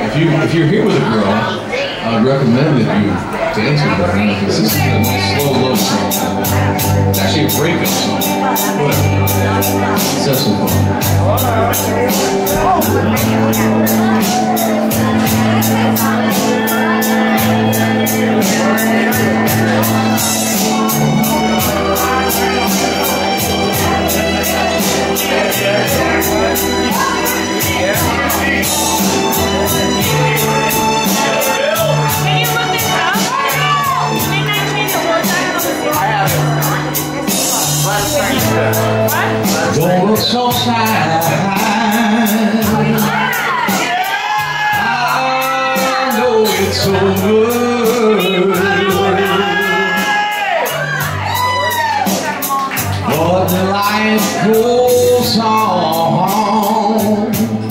If you're here with a girl, I would recommend that you dance with her, because this is a nice slow love song. It's actually a breakup song. Whatever. Let's have some fun. Don't look so sad. I know it's so good, but life goes on,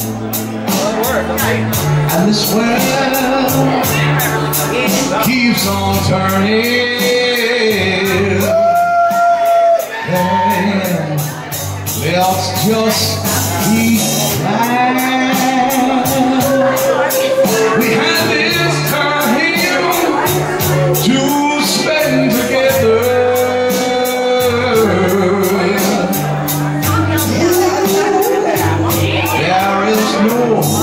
and this world keeps on turning. Let's just keep flying. We had this time to spend together. There is no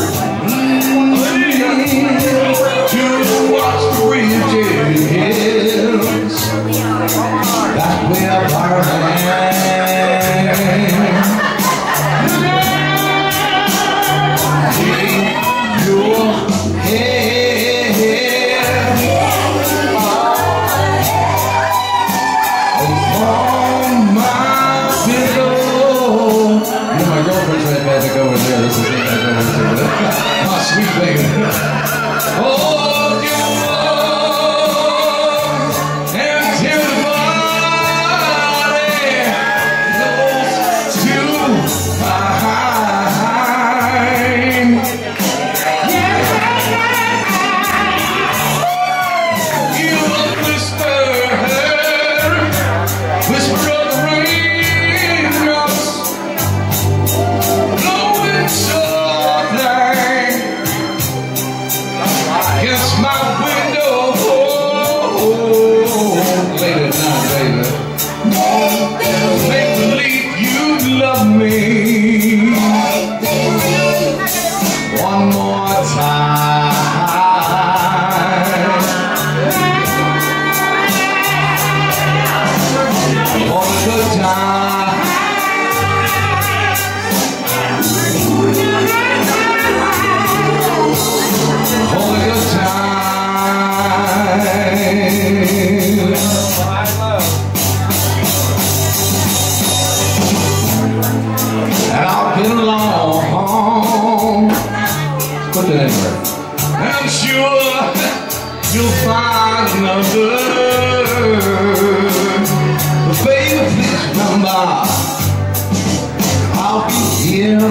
need to watch the bridges that we're burning. Sweet baby. Oh, you love until the body goes to mine. You whisper of the raindrops blowing softly against my window, late at night, baby. Make believe you love me one more time. For the good time. For the good time. And I've been alone. Put that anywhere. I'm sure you'll find another. But baby, please remember, I'll be here.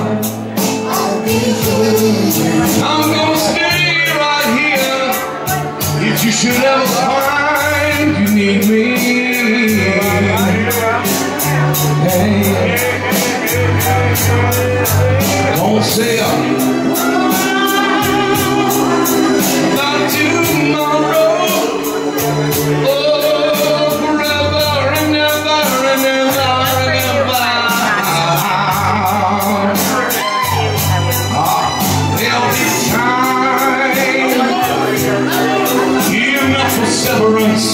I'm gonna stay right here. If you should ever find you need me, hey, don't say about tomorrow. Oh, forever and ever and ever and ever. There'll be time enough for severance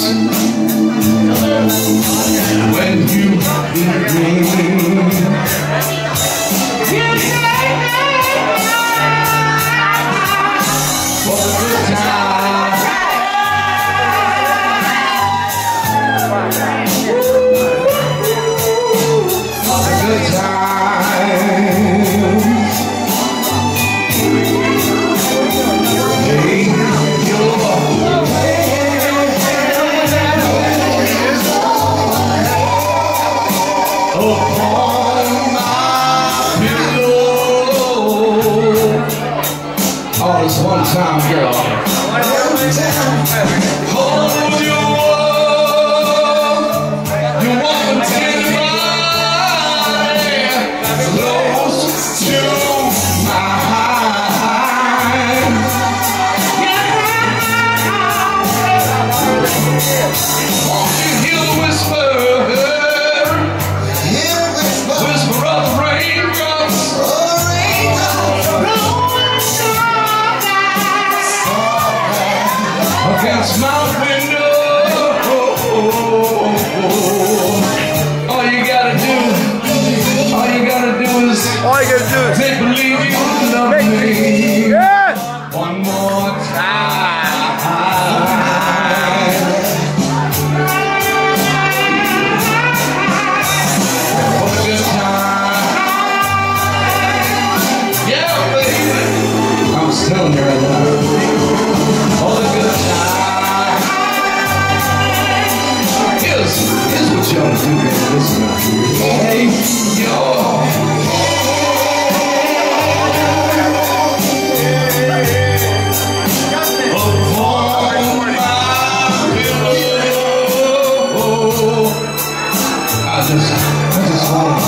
when you need me. All you gotta do is make believe you love me. Yeah! One more time. For the good time. Yeah, baby. I was telling you right now. For the good time. Here's what y'all do, man. Listen up here. Hey, yo. I just want